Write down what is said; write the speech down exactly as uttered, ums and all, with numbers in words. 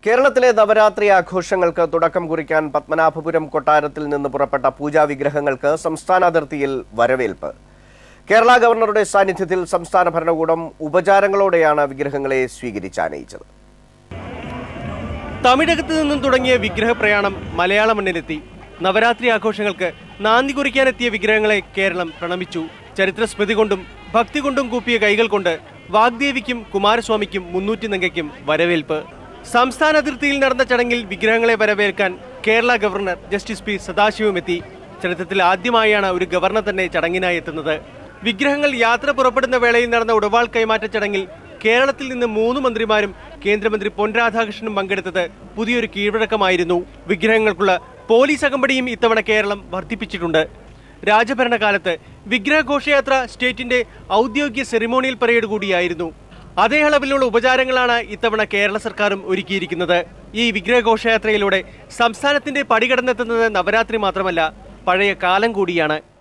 കേരളത്തിലെ നവരാത്രി ആഘോഷങ്ങൾക്ക് തുടക്കം കുറിക്കാൻ പത്മനാഭപുരം കൊട്ടാരത്തിൽ നിന്ന് പുറപ്പെട്ട പൂജാ വിഗ്രഹങ്ങൾക്ക് സംസ്ഥാന അതിർത്തിയിൽ വരവേൽപ്പ്. കേരള ഗവർണറുടെ സാന്നിധ്യത്തിൽ സംസ്ഥാന ഭരണകൂടം ഉപചാരങ്ങളോടെയാണ് വിഗ്രഹങ്ങളെ സ്വീകരിച്ചാനയിച്ചത്. തമിഴകത്ത് നിന്നും തുടങ്ങിയ വിഗ്രഹ പ്രയാണം മലയാള മണ്ണിലെത്തി. നവരാത്രി ആഘോഷങ്ങൾക്ക് നാന്ദി കുറിക്കാനെത്തിയ വിഗ്രഹങ്ങളെ കേരളം പ്രണമിച്ചു. ചരിത്ര സ്മൃതി കൊണ്ടും ഭക്തി കൊണ്ടും കൂപ്പിയ കൈകൾ കൊണ്ട് വാഗ്ദേവിക്കും കുമാരസ്വാമിക്കും മുന്നൂറ്റി നങ്കയ്ക്കും വരവേൽപ്പ്. സംസ്ഥാന അതിർത്തിയിൽ നടന്ന ചടങ്ങിൽ വിഗ്രഹങ്ങളെ വരവേൽക്കാൻ Kerala governor justice P Sathasivam എത്തി. ചരിത്രത്തിൽ ആദ്യമായാണ് ഒരു ഗവർണർ തന്നെ ചടങ്ങിനായി എത്തുന്നത്. വിഗ്രഹങ്ങൾ യാത്ര പുറപ്പെടുന്ന വേളയിൽ നടന്ന ഉടവാൾ കൈമാറ്റ ചടങ്ങിൽ കേരളത്തിൽ നിന്ന് മൂന്ന് മന്ത്രിമാരും കേന്ദ്രമന്ത്രി പൊൻ രാധാകൃഷ്ണനും പങ്കെടുത്തത് പുതിയൊരു കീഴ്വഴക്കമായിരുന്നു. വിഗ്രഹങ്ങൾക്കുള്ള പോലീസ് അകമ്പടിയും ഇത്തവണ കേരളം വർദ്ധിപ്പിച്ചിട്ടുണ്ട്. രാജഭരണകാലത്ത് വിഗ്രഹ ഘോഷയാത്ര സ്റ്റേറ്റിന്റെ ഔദ്യോഗിക സെറിമോണിയൽ പരേഡ് കൂടിയായിരുന്നു. അതേ അളവിലുള്ള ഉപചാരങ്ങളാണ് ഇത്തവണ കേരള സർക്കാരും ഒരുക്കിയിരിക്കുന്നത്. ഈ വിഗ്രഹ ഘോഷയാത്രയിലൂടെ സംസ്ഥാനത്തിന്റെ പടികടന്നെത്തുന്നത് നവരാത്രി മാത്രമല്ല, പഴയ കാലം കൂടിയാണ്.